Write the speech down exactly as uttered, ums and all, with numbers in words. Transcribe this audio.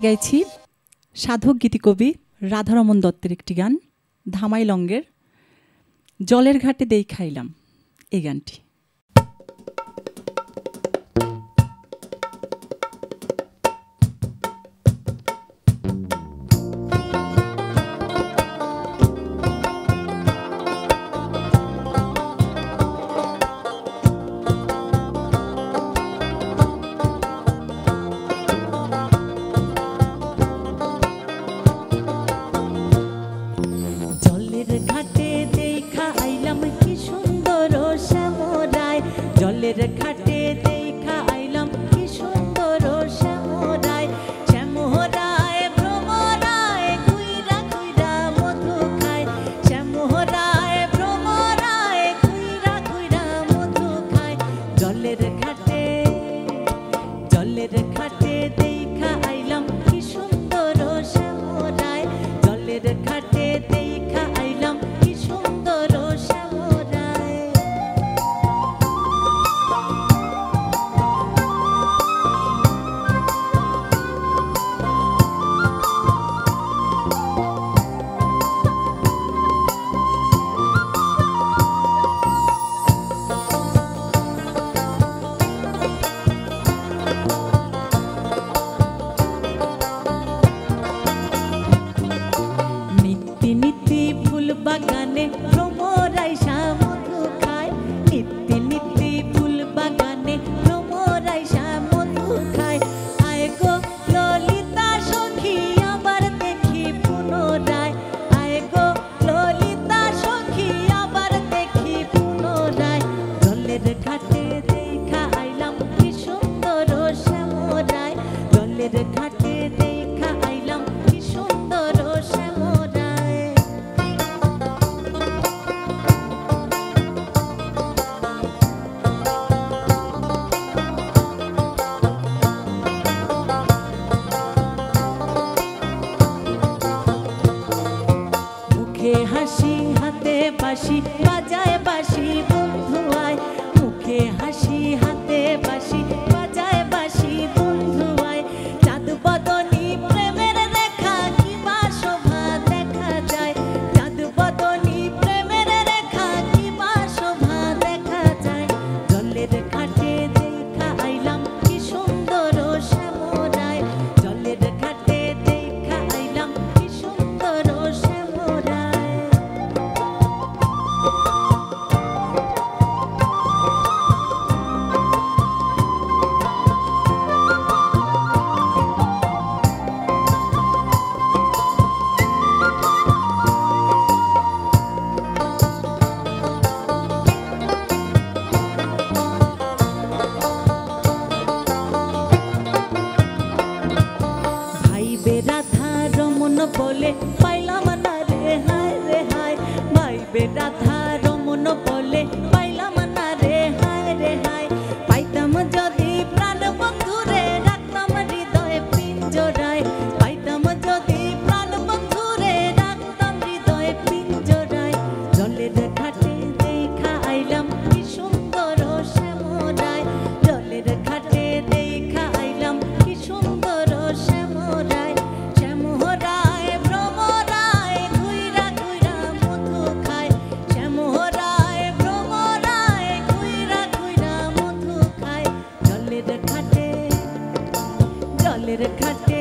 গাইছি সাধক গীতিকবি রাধারমণ দত্তের একটি গান ধামাই লঙ্গের জলের ঘাটে দেই খাইলাম এই গানটি। জলের ঘাটে দেখা আইলাম কি সুন্দর শ্যামরায়, শ্যামরায় ভ্রমরায় ঘুইরা ঘুইরা মধু খায়, শ্যামরায় ভ্রমরায় ঘুইরা ঘুইরা মধু খায়। জলের ঘাটে জলের ঘাটে দেখা আইলাম কি সুন্দর শ্যামরায়, জলের ঘাটে দেখা আইলাম কি সুন্দর শ্যামরায়। বাগানে ভ্রমরাইসা মধু খায়, নিত্যি নিত্যি ফুল বাগানে ভ্রমরাইসা মধু খায়। আয় গো ললিতা সখী আবার দেখি পুনরায়, আয় গো ললিতা সখী আবার দেখি পুনরায়। জলের ঘাটে দেখা আইলাম কি সুন্দর শ্যামরায়, জলের ঘাটে দেখা আইলাম কি সুন্দর শ্যামরায়। মুখে হাসি হাতে বাঁশি বাজায় বাঁশি বন্ধু আয়, মুখে হাসি হাতে বাঁশি বাজায় বাঁশি বন্ধু আয়। চাঁদ বদনী প্রেমের রেখা কিবা শোভা দেখা যায়, চাঁদ বদনী প্রেমের রেখা কিবা শোভা দেখা যায়। জলের ঘাটে দেখা আইলাম কি সুন্দর শ্যামরায়, জলের ঘাটে দেখা আইলাম কি সুন্দর শ্যামরায়। রাধারমণ বলে পাইলাম না রে হায় রে হায়, ভাইবে রাধারমণ বলে পাইলাম না রে হায় রে হায়। পাইতাম যদি প্রাণ বন্ধুরে রাখতাম হৃদয়ে পিঞ্জরায়, পাইতাম যদি প্রাণ বন্ধুরে রাখতাম হৃদয়ে পিঞ্জরায়। জলের ঘাটে দেখা আইলাম কি সুন্দর শ্যামরায়, জলের ঘাটে দেখা আইলাম কি সুন্দর শ্যামরায়। শ্যামরায় ভ্রমরায় ঘুইরা ঘুইরা মধু খায়, শ্যামরায় ভ্রমরায় ঘুইরা ঘুইরা মধু খায়। জলের ঘাটে জলের ঘাটে